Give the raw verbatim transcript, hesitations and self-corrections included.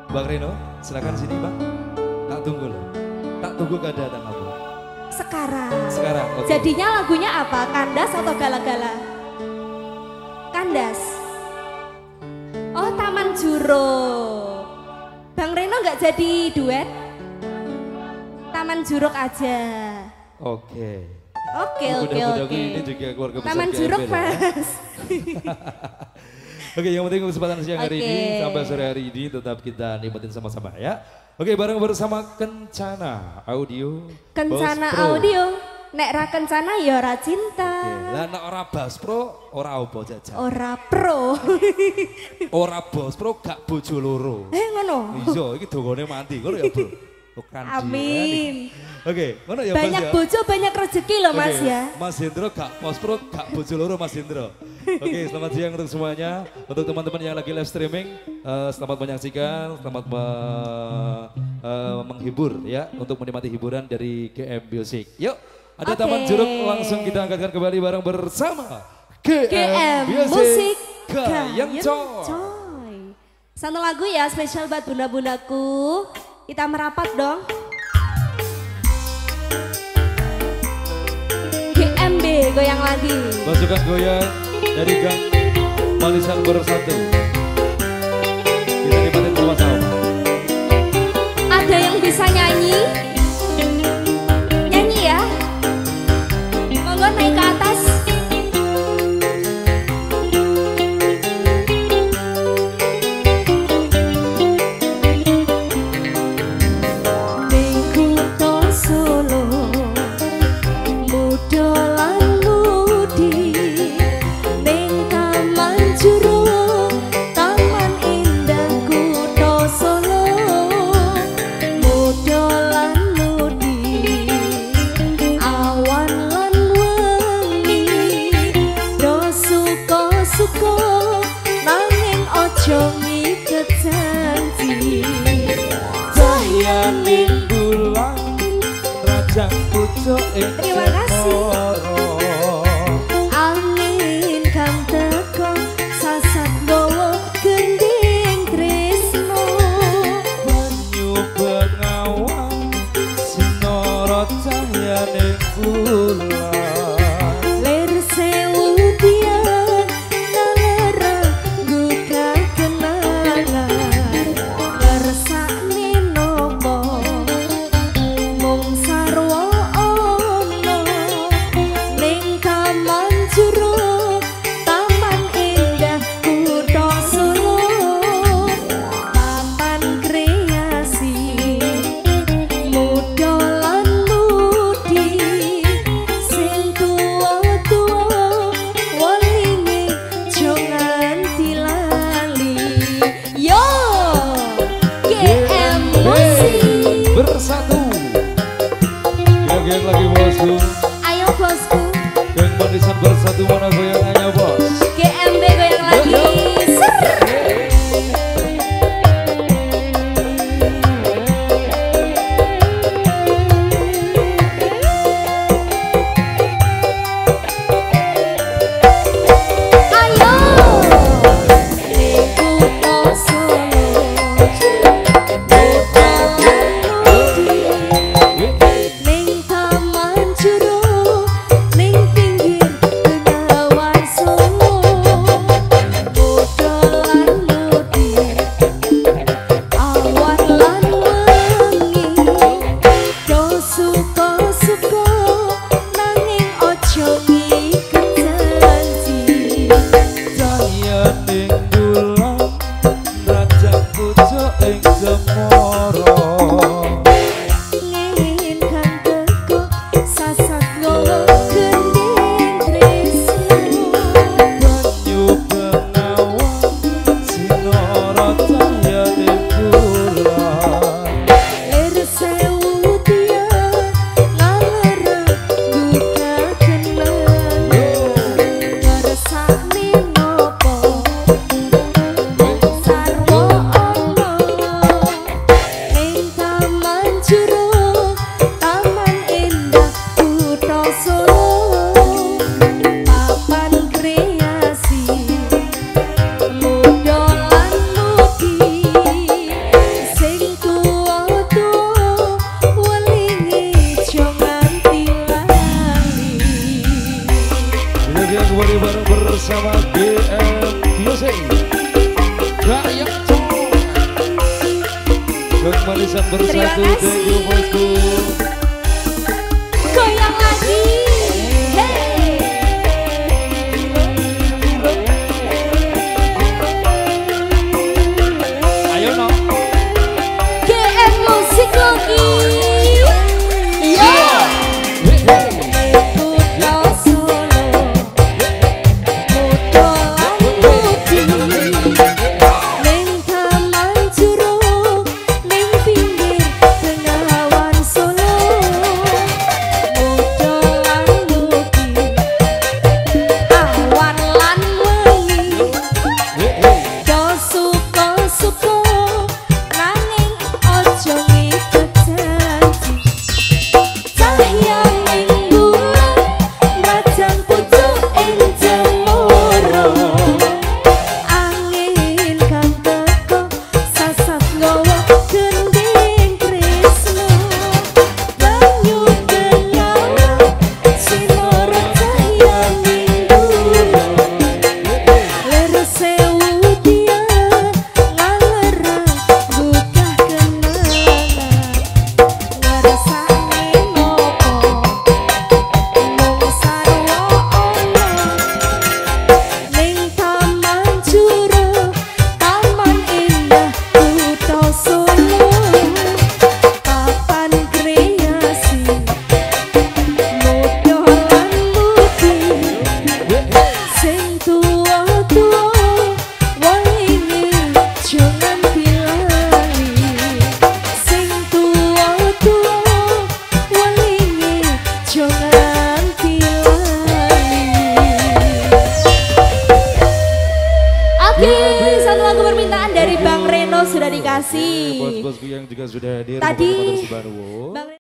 Bang Reno, silakan sini Bang. Tak tunggu loh. Tak tunggu kedatangan kamu. Sekarang. Sekarang. Okay. Jadinya lagunya apa? Kandas atau gala-gala? Kandas. Oh, Taman Juruk. Bang Reno nggak jadi duet? Taman Juruk aja. Oke. Oke, oke, oke. Ini juga keluarga besar Taman Juruk, G M B, Mas. Oke, yang penting kesempatan siang hari Oke. ini sampai sore hari ini tetap kita nikmatin sama-sama ya. Oke, bareng bersama Kencana Audio. Kencana Boss Pro. Audio. Nek ra kencana ya ora cinta. Oke, lah nek ora Bass Pro, ora opo jajan. Ora pro. Ora Bass Pro gak bojo loro. Eh ngono. Iya, iki dongane mati, ngono ya, Bro. Bukan Amin. Oke, ngono ya Banyak Bos ya. bojo banyak rezeki loh Mas Oke, ya. Mas Hendro gak Bass Pro, gak bojo loro Mas Hendro. Oke, selamat siang untuk semuanya. Untuk teman-teman yang lagi live streaming, uh, selamat menyaksikan, selamat me, uh, menghibur ya, untuk menikmati hiburan dari G M Music. Yuk, ada Oke. Taman Juruk, langsung kita angkatkan kembali bareng bersama G M, G M Music, Musik Gayeng Coy. Coy. Satu lagu ya spesial buat bunda-bundaku. Kita merapat dong. G M B goyang lagi. Pasukan goyang dari Gang Manisan Bersatu. Kita nikmatin sama-sama. Ada yang bisa nyanyi? Nyanyi ya. Monggo naik ke atas. Terima kasih. Angin kan teko sasat gowo gending tresno. Banyu bengawan sinoro cahyane bulan. Ler sewu dian nalera buka kenangan. Ngersakne nopo mung sarwa Bersatu. Geng-geng lagi bosku. Ayo bosku. Geng Manisan Bersatu mana goyangannya bos? G M B goyang lagi. Ser. Warisan bersatu, Terima thank you kasih. bosku. Goyang lagi. Hey. Ayo no. G M Musik Logi. Yo. Kutha Solo. Mudolan Budi. Ning Taman Juruk, ning pinggir Bengawan Solo. Mudolan Budi. Awan lan wengi. Do suka-suka nanging ojo ngiket janji. Cahyaning bulan rajang pucuk ing jemoro. Angin kang teko sasat nggawa gending Krisna. Banyu bengawan sinara cahyaning bulan. Lere sewu dian ngalerang buka kenangan. Ngrasani nopo mung sarwa ana ning Taman Juruk, taman indah Kutha Solo. Papan kreasi mudolan budi. Sing tua-tua walingi jangan dilali. Sing tua-tua walingi jangan dilali. Oke, satu lagu permintaan dari Bang Reno sudah dikasih. Bos-bosku yang juga sudah hadir. Tadi Bapak-bapak Subarwo. Bang